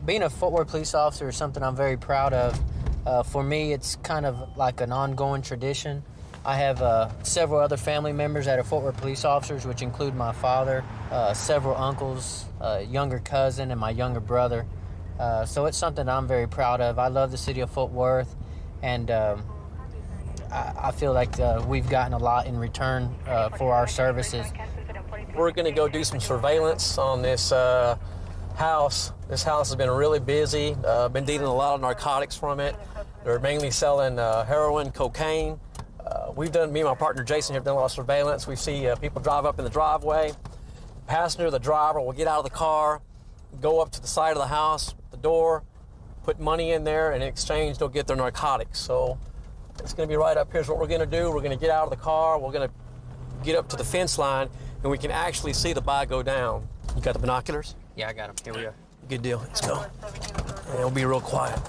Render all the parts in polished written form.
Being a Fort Worth police officer is something I'm very proud of. For me, it's kind of like an ongoing tradition. I have several other family members that are Fort Worth police officers, which include my father, several uncles, a younger cousin, and my younger brother. So it's something I'm very proud of. I love the city of Fort Worth, and I feel like we've gotten a lot in return for our services. We're going to go do some surveillance on this house. This house has been really busy. Been dealing a lot of narcotics from it. They're mainly selling heroin, cocaine. Me and my partner Jason have done a lot of surveillance. We see people drive up in the driveway. The passenger, the driver, will get out of the car, go up to the side of the house, the door, put money in there, and in exchange they'll get their narcotics. So it's going to be right up. Here's what we're going to do. We're going to get out of the car. We're going to get up to the fence line, and we can actually see the buy go down. You got the binoculars? Yeah, I got them. Here we go. Good deal. Let's go. And it'll be real quiet.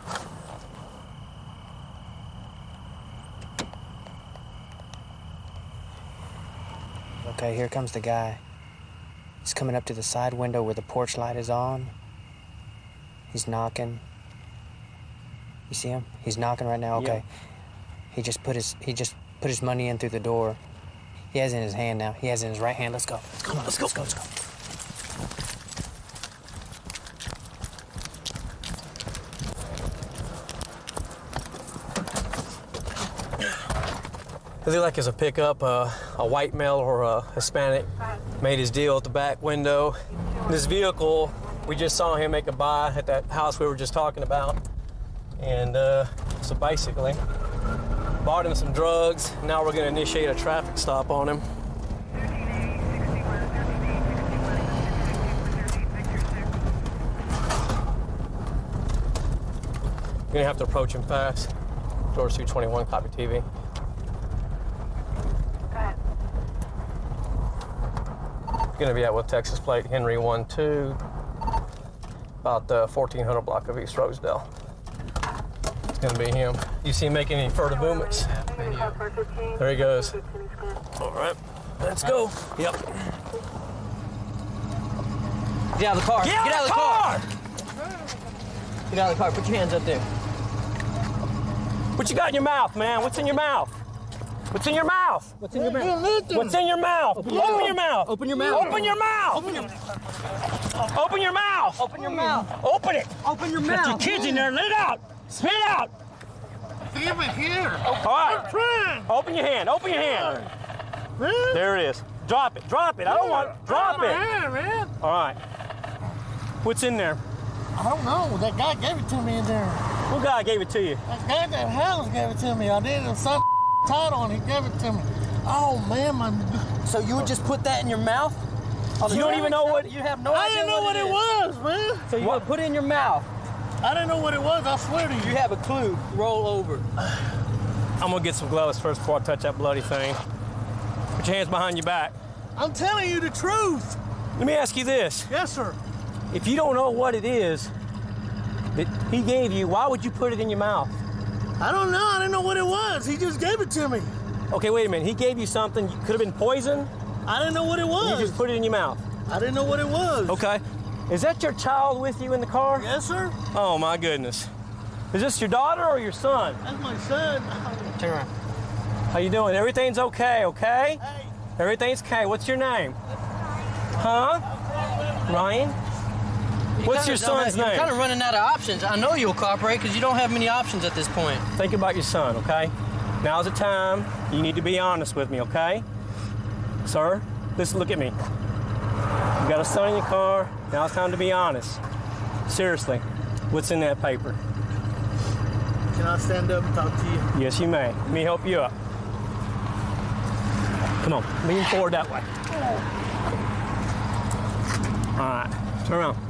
Okay, here comes the guy. He's coming up to the side window where the porch light is on. He's knocking. You see him? He's knocking right now. Okay. Yeah. He just put his money in through the door. He has it in his hand now. He has it in his right hand. Let's go. Come on, let's go. Let's go. It looked like it's a pickup. A white male or a Hispanic made his deal at the back window. This vehicle, we just saw him make a buy at that house we were just talking about. And so basically, bought him some drugs. Now we're going to initiate a traffic stop on him. You're going to have to approach him fast. George 221, copy TV. Going to be out with Texas plate Henry 12, about the 1400 block of East Rosedale. It's going to be him. You see him making any further movements? There he goes. All right, let's go. Yep. Get out of the car. Get out of the car! Get out of the car. Put your hands up there. What you got in your mouth, man? What's in your mouth? What's in your mouth? What's in your mouth? What's in your mouth? Open your mouth. Open your mouth. Open your mouth. Open your mouth. Open your mouth. Open your mouth. Open it. Open your Got mouth. your kids in there. Let it out. Spit it out. Give it here. All right. Open your hand. Open your hand. There it is. Drop it. Drop it. I don't want it. Drop it. Man. All right. What's in there? I don't know. That guy gave it to me in there. What guy gave it to you? That guy that Hells gave it to me. I did some title and he gave it to me. Oh, man. So you would just put that in your mouth? You don't even know what... You have no I idea didn't know what it was, man. So you would put it in your mouth. I didn't know what it was. I swear to you. You have a clue. Roll over. I'm going to get some gloves first before I touch that bloody thing. Put your hands behind your back. I'm telling you the truth. Let me ask you this. Yes, sir. If you don't know what it is that he gave you, why would you put it in your mouth? I don't know. I didn't know what it was. He just gave it to me. Okay, wait a minute. He gave you something. Could have been poison. I didn't know what it was. You just put it in your mouth. I didn't know what it was. Okay. Is that your child with you in the car? Yes, sir. Oh, my goodness. Is this your daughter or your son? That's my son. Turn around. How you doing? Everything's okay, okay? Hey. Everything's okay. What's your name? Huh? Ryan? What's your son's You're name? kind of running out of options. I know you'll cooperate because you don't have many options at this point. Think about your son, okay? Now's the time. You need to be honest with me, okay? Sir, listen, look at me. You got a son in your car. Now it's time to be honest. Seriously, what's in that paper? Can I stand up and talk to you? Yes, you may. Let me help you up. Come on, lean forward that way. All right, turn around.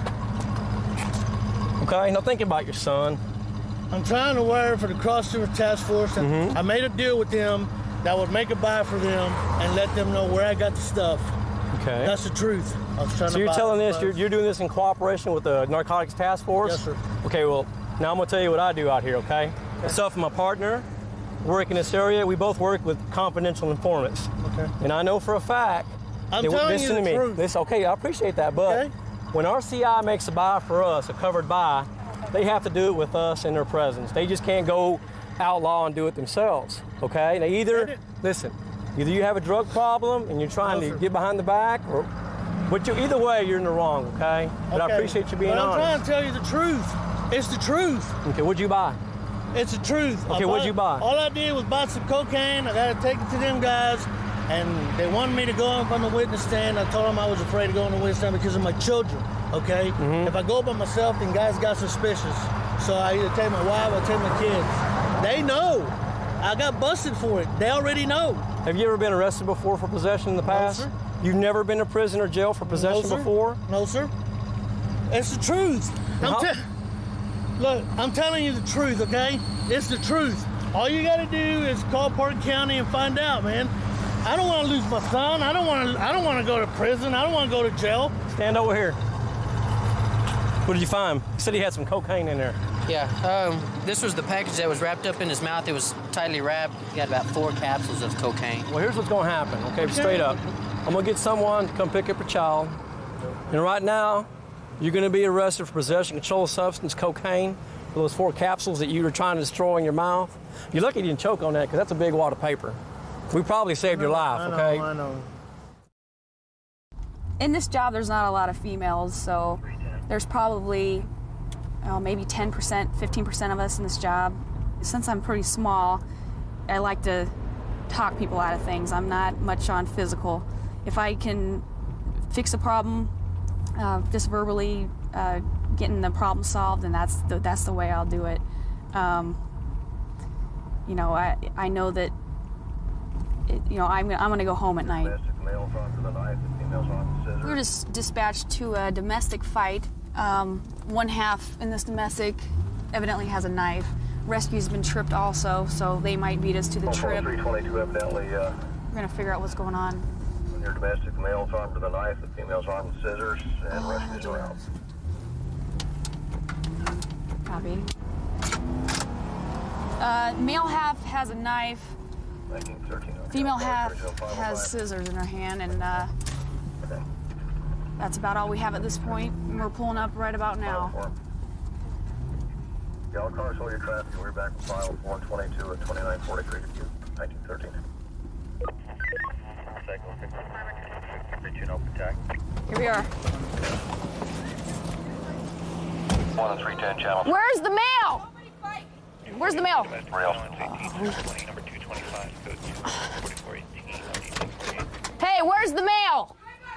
Okay, now think about your son. I'm trying to wire for the Cross River Task Force, and I made a deal with them that would make a buy for them and let them know where I got the stuff. Okay. That's the truth. I was trying So to you're buy telling the this, you're doing this in cooperation with the Narcotics Task Force? Yes, sir. Okay, well, now I'm gonna tell you what I do out here, okay? Myself and my partner work in this area. We both work with confidential informants. Okay. And I know for a fact, I'm telling you the truth. This, okay, I appreciate that, but Okay. when our CI makes a buy for us, a covered buy, they have to do it with us in their presence. They just can't go outlaw and do it themselves, okay? They either, listen, either you have a drug problem and you're trying to get behind the back, or, but either way, you're in the wrong, okay? But I appreciate you being honest. I'm trying to tell you the truth. It's the truth. Okay, what'd you buy? It's the truth. Okay, what'd you buy? All I did was buy some cocaine. I got to take it to them guys, and they wanted me to go up on the witness stand. I told them I was afraid to go on the witness stand because of my children, okay? If I go by myself, then guys got suspicious. So I either take my wife or take my kids. They know. I got busted for it. They already know. Have you ever been arrested before for possession in the past? No, sir. You've never been to prison or jail for possession before? No, sir. It's the truth. Look, I'm telling you the truth, okay? It's the truth. All you got to do is call Park County and find out, man. I don't want to lose my son. I don't want to go to prison. I don't want to go to jail. Stand over here. What did you find? You said he had some cocaine in there. Yeah, this was the package that was wrapped up in his mouth. It was tightly wrapped. He got about 4 capsules of cocaine. Well, here's what's going to happen, okay? Straight up. I'm going to get someone to come pick up a child. And right now, you're going to be arrested for possession of controlled substance, cocaine, for those 4 capsules that you were trying to destroy in your mouth. You're lucky you didn't choke on that, because that's a big wad of paper. We probably saved your life, okay? I know. In this job, there's not a lot of females, so there's probably maybe 10%, 15% of us in this job. Since I'm pretty small, I like to talk people out of things. I'm not much on physical. If I can fix a problem, just verbally getting the problem solved, and that's the way I'll do it. You know, I know that I'm gonna go home at night. We were just dispatched to a domestic fight. One half in this domestic evidently has a knife. Rescue's been tripped also, so they might beat us to the trip. 322 evidently. We're gonna figure out what's going on. When you're domestic, the male's armed with a knife, the female's armed with scissors, and rescue's around. Copy. Male half has a knife. Female half has scissors in her hand, and that's about all we have at this point. And we're pulling up right about now. Yellow car, show your traffic. We're back with file 122 at 2943 1913. Here we are. 1 and 310 channel. Where's the mail? Where's the mail? Hey, where's the mail?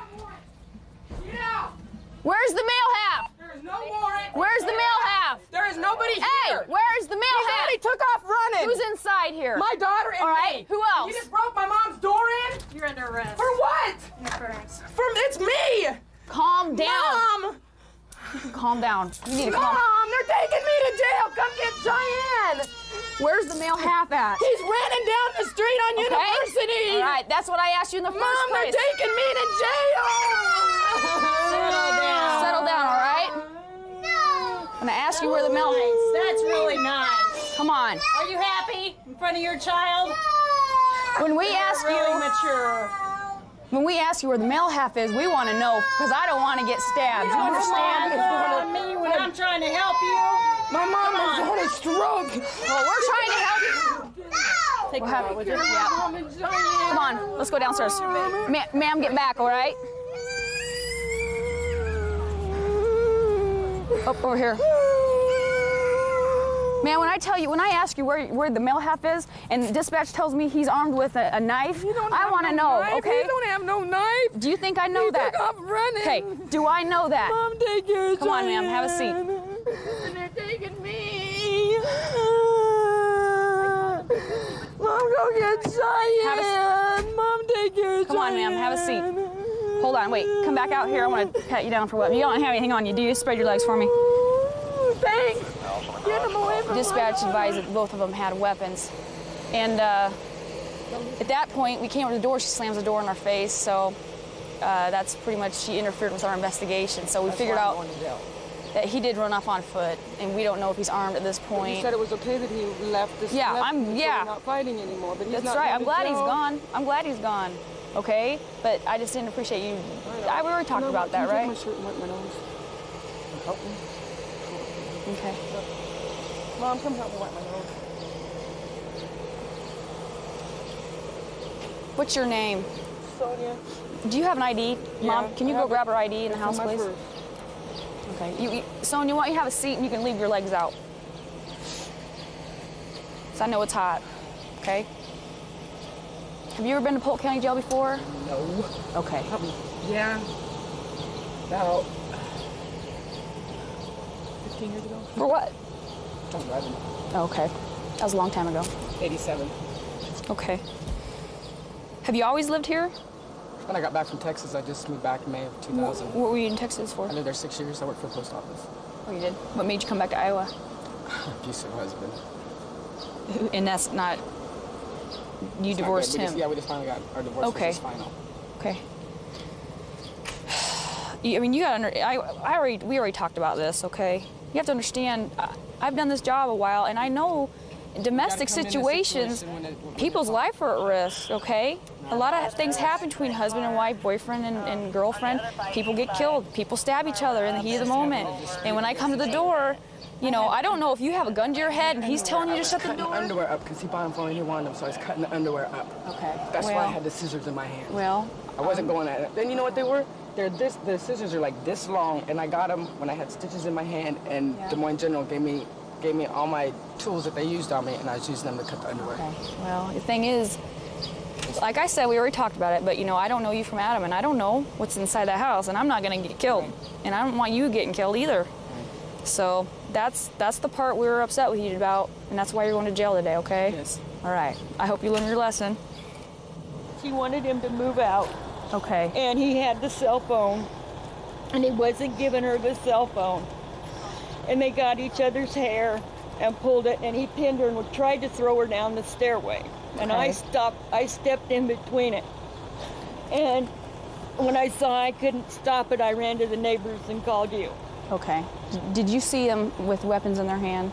Yeah. Where's the mail half? There's no warrant. Where's the mail half? There is nobody Hey, here. where's the mail half? Somebody took off running. Who's inside here? My daughter and All right, me. who else? You just broke my mom's door in? You're under arrest. For what? Interference. It's me. Calm down. Mom. Calm down. You need to calm. Mom, they're taking me to jail. Come get Cheyenne. Where's the male half at? He's running down the street on Okay. University. All right, that's what I asked you in the first Mom, place. they're taking me to jail. Settle down, all right? No. I'm gonna ask you where the male. That's really nice. Come on. Are you happy in front of your child? When we ask Really you, mature. when we ask you where the male half is, we want to know because I don't want to get stabbed. You understand? On me when I'm trying to help you. My mom has had a stroke. Well, we're trying to help you. Take care of it. Yeah. Mom and Cheyenne. Come on, let's go downstairs. Ma'am, get back, all right? Up over here. Man, when I ask you where the male half is, and dispatch tells me he's armed with a knife, I want to know, okay? He don't have no knife. Do you think I know that? He took off running. Okay, do I know that? Mom, take care of Come on, ma'am, have a seat. And they're taking me. Mom, go get Cheyenne. Mom, take care of Come on, ma'am, have a seat. Hold on, wait, come back out here. I want to pat you down for what? You don't have anything on you, do you? Spread your legs for me. Thanks. Get them away from Dispatch advised that both of them had weapons. And at that point, we came to the door. She slams the door in our face. So that's pretty much, she interfered with our investigation. So we figured out that he did run off on foot, and we don't know if he's armed at this point. You said it was okay that he left this. Yeah, so yeah. we're not fighting anymore. But he's That's not right. going I'm to glad he's jail. gone. I'm glad he's gone. okay? But I just didn't appreciate you. We already talked about that, right? My shirt and wipe my nose. Help me. Okay. Mom, come help me wipe my nose. What's your name? Sonia. Do you have an ID? Mom, Yeah, can you I go have grab it. her ID in the It's house, my please? purse. Okay. Sonia, why don't you have a seat and you can leave your legs out? So I know it's hot, okay? Have you ever been to Polk County Jail before? No. Okay. Yeah. About 15 years ago. For what? I'm driving. Okay. That was a long time ago. 87. Okay. Have you always lived here? When I got back from Texas, I just moved back in May of 2000. What were you in Texas for? I lived there 6 years. I worked for the post office. Oh, you did? What made you come back to Iowa? Abusive husband. And that's not... You It's not divorced good. him? We just finally got our divorce. Okay. Was just final. Okay. I mean, you gotta we already talked about this, okay? You have to understand, I've done this job a while, and I know in domestic come in a situations, situation when people's life are at risk, okay? A lot of things happen between husband and wife, boyfriend and girlfriend. People get killed. People stab each other in the heat of the moment. And when I come to the door, you know, I don't know if you have a gun to your head and he's telling you to shut the Cutting the door. underwear up because he bought them for me. He wanted them, so I was cutting the underwear up. Okay. That's why well, I had the scissors in my hand. Well, I wasn't going at it. Then you know what they were? The scissors are like this long, and I got them when I had stitches in my hand. And Yeah. Des Moines General gave me all my tools that they used on me, and I was using them to cut the underwear. okay. Well, the thing is, like I said, we already talked about it, but you know, I don't know you from Adam, and I don't know what's inside that house, and I'm not gonna get killed, and I don't want you getting killed either. So that's the part we were upset with you about, and that's why you're going to jail today, okay? Yes. All right. I hope you learn your lesson. She wanted him to move out, Okay. and he had the cell phone, and he wasn't giving her the cell phone. And they got each other's hair and pulled it, and he pinned her and tried to throw her down the stairway. And Okay. I stepped in between it. And when I saw I couldn't stop it, I ran to the neighbors and called you. Okay. Did you see them with weapons in their hand?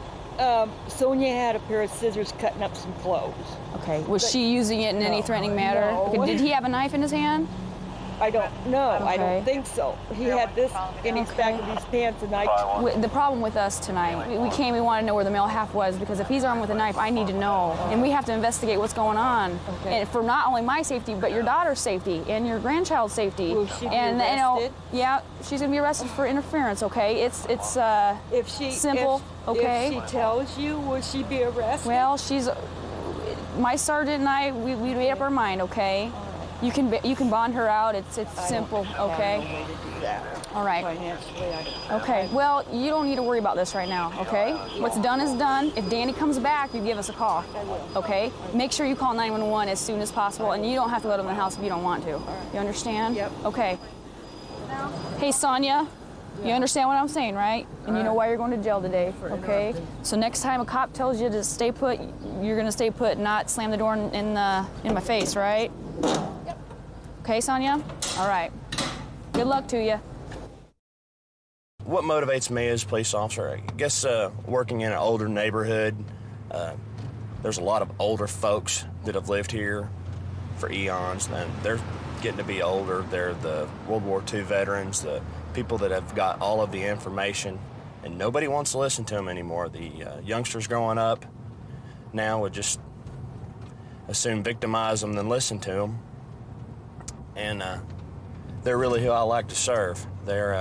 Sonia had a pair of scissors cutting up some clothes. Okay. Was she using it in any threatening manner? No. Okay, did he have a knife in his hand? I don't know. I Okay. don't think so. He had this in his back of his pants, and The problem with us tonight, we came, we want to know where the male half was, because if he's armed with a knife, I need to know. And we have to investigate what's going on. Okay. And for not only my safety, but your daughter's safety and your grandchild's safety. Will she be and you know, arrested? yeah, she's gonna be arrested for interference, okay? It's if she simple, okay? If she tells you, will she be arrested? well, she's my sergeant and I, we made up our mind, okay? You can bond her out. It's simple, okay? All right. Financially, I don't. Okay, well, you don't need to worry about this right now, okay? What's done is done. If Danny comes back, you give us a call, okay? Make sure you call 911 as soon as possible, and you don't have to let him in the house if you don't want to. You understand? Yep. Okay. Hey, Sonia, you understand what I'm saying, right? And you know why you're going to jail today, okay? So next time a cop tells you to stay put, you're going to stay put, not slam the door in my face, right? Yep. Okay, Sonia? All right. Good luck to you. What motivates me as a police officer, I guess working in an older neighborhood, there's a lot of older folks that have lived here for eons, and they're getting to be older. They're the World War II veterans, the people that have got all of the information, and nobody wants to listen to them anymore. The youngsters growing up now would just as soon victimize them than listen to them, and they're really who I like to serve. They're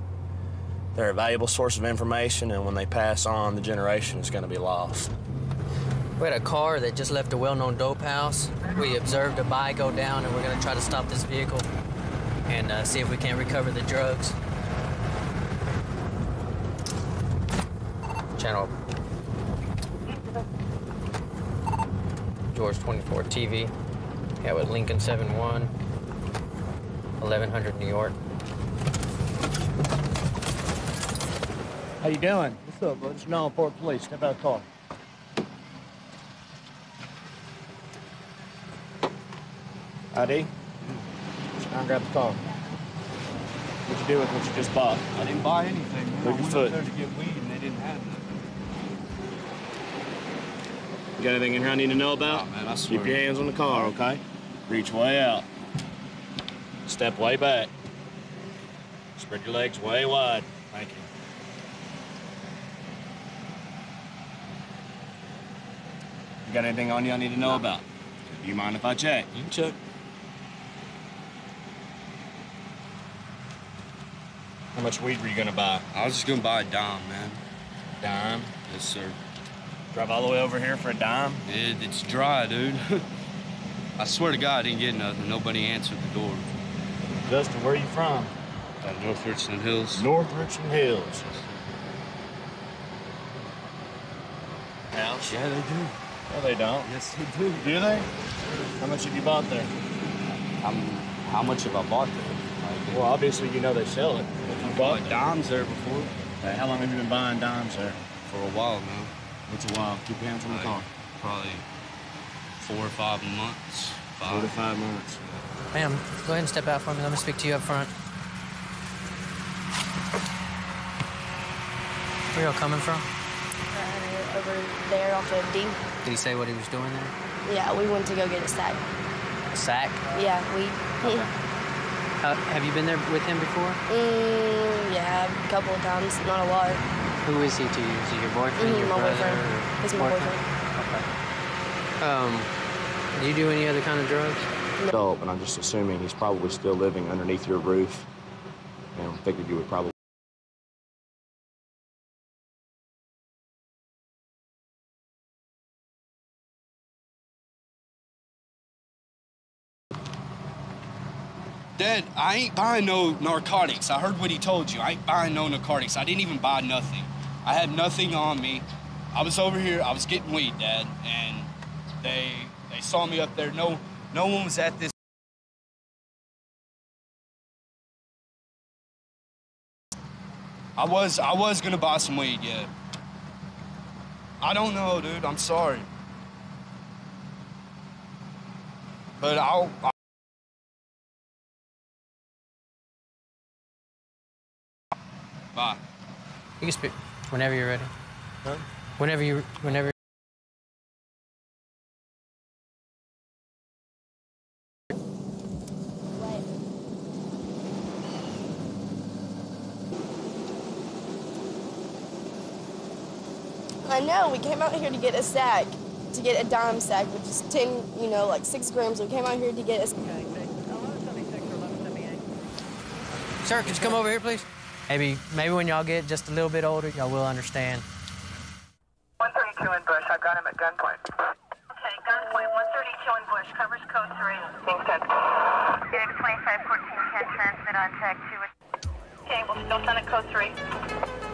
a valuable source of information, and when they pass on, the generation is going to be lost. We had a car that just left a well-known dope house. We observed a buy go down, and we're going to try to stop this vehicle and see if we can't recover the drugs. Channel George 24 TV. Yeah, with Lincoln 71, 1100 New York. How you doing? What's up, bud? It's Newport Police. Step out of the car. ID? Just now grab the car. What'd you do with what you just bought? I didn't buy anything. Man. Look I your went foot. up there to get weed and they didn't have nothing. You got anything in here I need to know about? Oh, man, I swear. Keep your hands on the car, okay? Reach way out. Step way back. Spread your legs way wide. Thank you. You got anything on you I need to know about? Do you mind if I check? You can check. How much weed were you gonna buy? I was just gonna buy a dime, man. Dime? Yes, sir. Drive all the way over here for a dime? It's dry, dude. I swear to God, I didn't get nothing. Nobody answered the door. Justin, where are you from? North Richland Hills. North Richland Hills. House? Yeah, they do. No, they don't. Yes, they do. Do they? How much have you bought there? How much have I bought there? Well, obviously you know they sell it. If you bought dimes there before. Okay, how long have you been buying dimes there? For a while now. What's a while? Keep your hands on the car. Probably 4 or 5 months. 4 to 5 months. Ma'am, go ahead and step out for me. Let me speak to you up front. Where y'all coming from? Over there off of D. Did he say what he was doing there? Yeah, we went to go get a sack. A sack? Yeah, we. Okay. Have you been there with him before? Yeah, a couple of times, not a lot. Who is he to you? Is he your boyfriend, your my brother? boyfriend. Or He's my boyfriend. Okay. Do you do any other kind of drugs? Adult, and I'm just assuming he's probably still living underneath your roof. And I figured you would probably. Dad, I ain't buying no narcotics. I heard what he told you. I ain't buying no narcotics. I didn't even buy nothing. I had nothing on me. I was over here. I was getting weed, Dad, and they saw me up there. No one was at this. I was gonna buy some weed, yeah. I don't know, dude. I'm sorry. But I'll bye. You can speak whenever you're ready. Huh? Whenever. I know, we came out here to get a sack, to get a dime sack, which is 10, like 6 grams. We came out here to get a... Sir, could you come over here, please? Maybe when y'all get just a little bit older, y'all will understand. 132 in Bush. I've got him at gunpoint. Okay, gunpoint. 132 in Bush. Covers code 3. Thanks, Ted. Unit 2514 can transmit on tag 2. Okay, we'll still send it code 3.